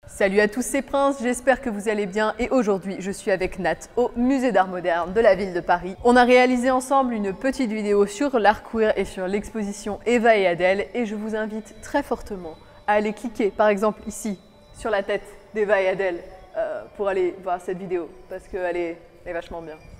Salut à tous ces princes, j'espère que vous allez bien et aujourd'hui je suis avec Nat au Musée d'Art Moderne de la ville de Paris. On a réalisé ensemble une petite vidéo sur l'art queer et sur l'exposition Eva et Adèle et je vous invite très fortement à aller cliquer par exemple ici sur la tête d'Eva et Adèle pour aller voir cette vidéo parce qu'elle est vachement bien.